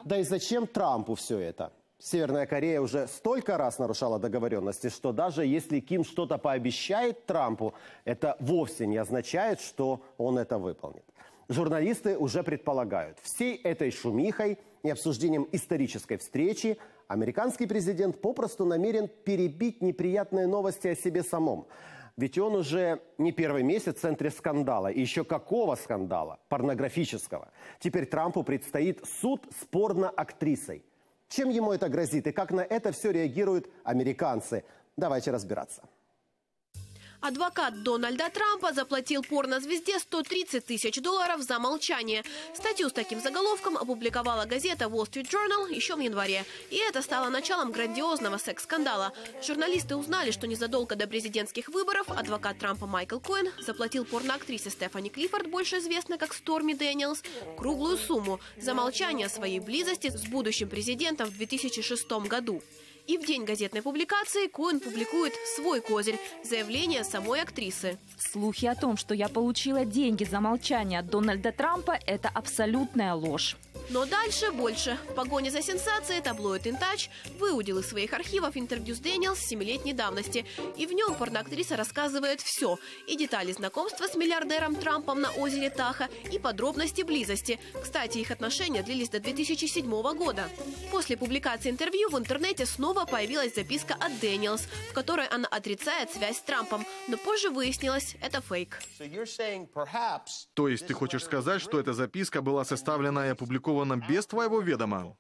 Да и зачем Трампу все это? Северная Корея уже столько раз нарушала договоренности, что даже если Ким что-то пообещает Трампу, это вовсе не означает, что он это выполнит. Журналисты уже предполагают, всей этой шумихой и обсуждением исторической встречи американский президент попросту намерен перебить неприятные новости о себе самом. Ведь он уже не первый месяц в центре скандала. И еще какого скандала? Порнографического. Теперь Трампу предстоит суд с порноактрисой. Чем ему это грозит и как на это все реагируют американцы? Давайте разбираться. Адвокат Дональда Трампа заплатил порнозвезде $130 тысяч за молчание. Статью с таким заголовком опубликовала газета Wall Street Journal еще в январе. И это стало началом грандиозного секс-скандала. Журналисты узнали, что незадолго до президентских выборов адвокат Трампа Майкл Коэн заплатил порноактрисе Стефани Клиффорд, больше известной как Сторми Дэниелс, круглую сумму за молчание о своей близости с будущим президентом в 2006 году. И в день газетной публикации Коэн публикует свой козырь – заявление самой актрисы. Слухи о том, что я получила деньги за молчание от Дональда Трампа – это абсолютная ложь. Но дальше больше. В погоне за сенсацией таблоид InTouch выудил из своих архивов интервью с Дэниелс 7-летней давности. И в нем порноактриса рассказывает все. И детали знакомства с миллиардером Трампом на озере Тахо, и подробности близости. Кстати, их отношения длились до 2007 года. После публикации интервью в интернете снова появилась записка от Дэниелс, в которой она отрицает связь с Трампом. Но позже выяснилось, это фейк. То есть ты хочешь сказать, что эта записка была составлена и опубликована без твоего ведома?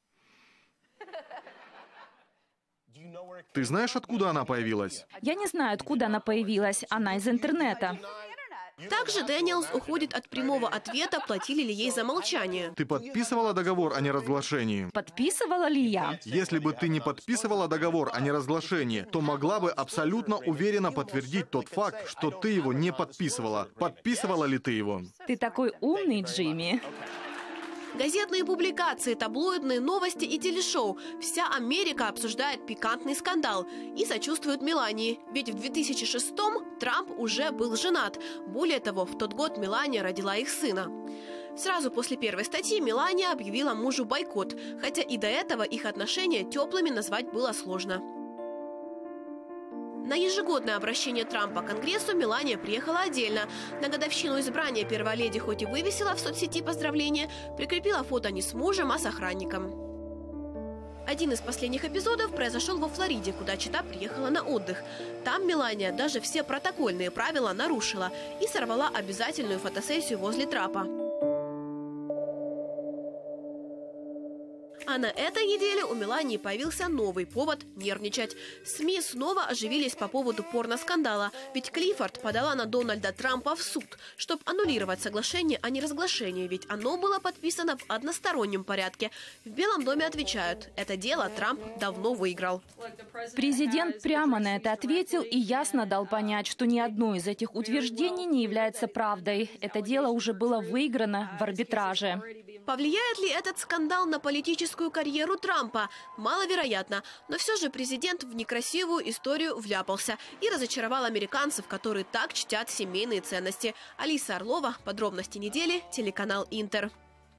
Ты знаешь, откуда она появилась? Я не знаю, откуда она появилась. Она из интернета. Также Дэниелс уходит от прямого ответа, платили ли ей за молчание. Ты подписывала договор о неразглашении? Подписывала ли я? Если бы ты не подписывала договор о неразглашении, то могла бы абсолютно уверенно подтвердить тот факт, что ты его не подписывала. Подписывала ли ты его? Ты такой умный, Джимми. Газетные публикации, таблоидные новости и телешоу. Вся Америка обсуждает пикантный скандал и сочувствует Мелании. Ведь в 2006-м Трамп уже был женат. Более того, в тот год Мелания родила их сына. Сразу после первой статьи Мелания объявила мужу бойкот, хотя и до этого их отношения теплыми назвать было сложно. На ежегодное обращение Трампа к Конгрессу Мелания приехала отдельно. На годовщину избрания первая леди хоть и вывесила в соцсети поздравления, прикрепила фото не с мужем, а с охранником. Один из последних эпизодов произошел во Флориде, куда чета приехала на отдых. Там Мелания даже все протокольные правила нарушила и сорвала обязательную фотосессию возле трапа. А на этой неделе у Мелании появился новый повод нервничать. СМИ снова оживились по поводу порноскандала. Ведь Клиффорд подала на Дональда Трампа в суд, чтобы аннулировать соглашение о неразглашении. Ведь оно было подписано в одностороннем порядке. В Белом доме отвечают, это дело Трамп давно выиграл. Президент прямо на это ответил и ясно дал понять, что ни одно из этих утверждений не является правдой. Это дело уже было выиграно в арбитраже. Повлияет ли этот скандал на политическую карьеру Трампа? Маловероятно. Но все же президент в некрасивую историю вляпался и разочаровал американцев, которые так чтят семейные ценности. Алиса Орлова. Подробности недели. Телеканал Интер.